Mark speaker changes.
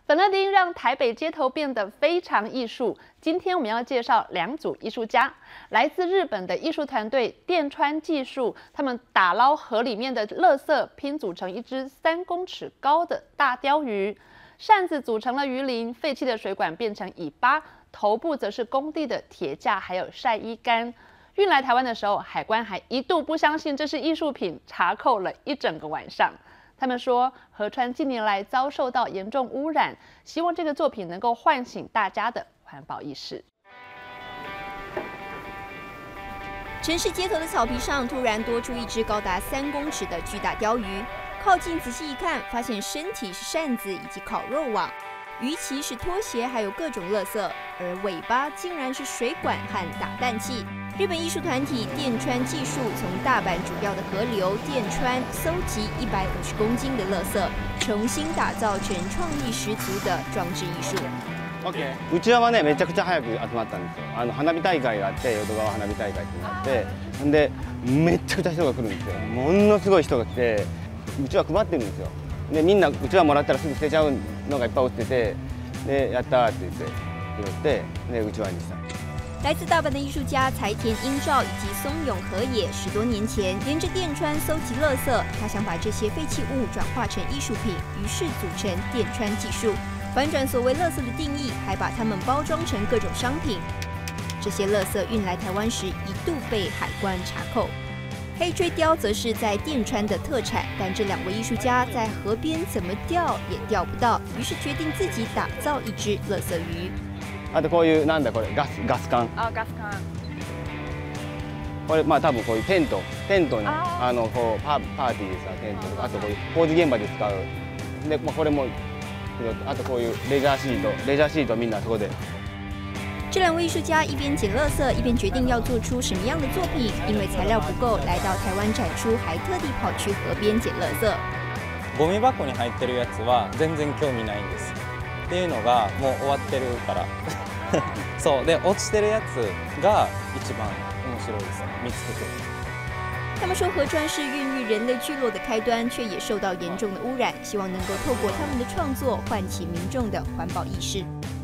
Speaker 1: 本乐丁让台北街头变得非常艺术。今天我们要介绍2组艺术家，来自日本的艺术团队电川技术，他们打捞河里面的垃圾，拼组成一只3公尺高的大鲷鱼。扇子组成了鱼鳞，废弃的水管变成尾巴，头部则是工地的铁架，还有晒衣杆。运来台湾的时候，海关还一度不相信这是艺术品，查扣了一整个晚上。他们说，河川近年来遭受到严重污染，希望这个作品能够唤醒大家的环保意识。
Speaker 2: 城市街头的草皮上突然多出一只高达3公尺的巨大鲷鱼，靠近仔细一看，发现身体是扇子以及烤肉网，鱼鳍是拖鞋，还有各种垃圾，而尾巴竟然是水管和打蛋器。日本艺术团体电川技术从大阪主要的河流电川搜集150公斤的垃圾，重新打造成创意十足的装置艺术。
Speaker 3: うちわはね、めちゃくちゃ早く集まったんですよ。花火大会があって、淀川花火大会ってなって、んでめちゃくちゃ人が来るんですよ。ものすごい人が来て、うちわ配ってるんですよ。で、みんなうちわもらったらすぐ捨てちゃうのがいっぱい落ちてて、で、やったーって言って拾って、でうちわにした。
Speaker 2: 来自大阪的艺术家柴田英照以及松永和也10多年前沿着电川搜集垃圾，他想把这些废弃物转化成艺术品，于是组成电川技术，反转所谓垃圾的定义，还把它们包装成各种商品。这些垃圾运来台湾时，一度被海关查扣。黑锥鲷则是在电川的特产，但这2位艺术家在河边怎么钓也钓不到，于是决定自己打造一只垃圾鱼。
Speaker 3: あとこういうなんだこれガス管。
Speaker 1: ガス管。
Speaker 3: これ多分こういうテントにこうパーティーでさテントとかあとこういう工事現場で使うでこれもあとこういうレジャーシートみんなそこで。
Speaker 2: 这2位艺术家一边捡垃圾，一边决定要做出什么样的作品。因为材料不够，来到台湾展出，还特地跑去河边捡垃圾。
Speaker 4: ゴミ箱に入ってるやつは全然興味ないんです。っていうのがもう終わってるからそうで落ちてるやつが一番面白いですね見つけて。
Speaker 2: 他们说河川是孕育人类聚落的开端，却也受到严重的污染，希望能够透过他们的创作唤起民众的环保意识。